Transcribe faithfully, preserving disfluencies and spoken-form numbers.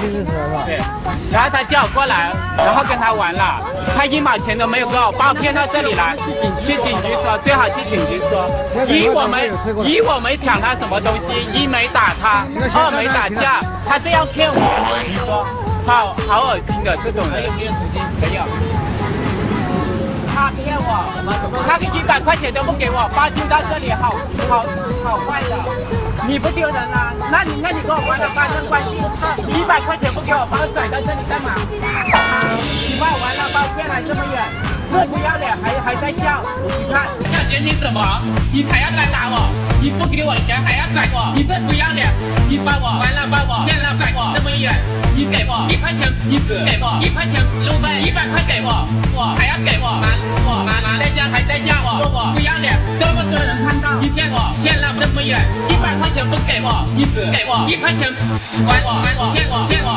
其实是吧？ 对，然后他叫我过来，然后跟他玩了，他一毛钱都没有给我，把我骗到这里来，去警局说，最好去警局说，一我们一我没抢他什么东西，一没打他，二没打架，他这样骗我，你说好好恶心的这种人，没有没有。他骗我，他一百块钱都不给我，把我丢到这里，好好好坏的。你不丢人啊？那你那你跟我玩了发生关系，你一百块钱不给我，把我甩到这里干嘛？你把我玩了，把我骗来这么远，这不要脸还还在笑？你看，要捡你什么？你还要来打我？你不给我钱还要甩我？你这不要脸！你把我玩了，把我骗了，甩我那么远，你给我一块钱，你只给我一块钱路费，一百块给我，我还要给我瞒我瞒瞒在家还在家我说我不要脸，这么多人看到你骗我骗了这么远，一百块钱不给我，你只给我一块钱，管我管我骗我骗我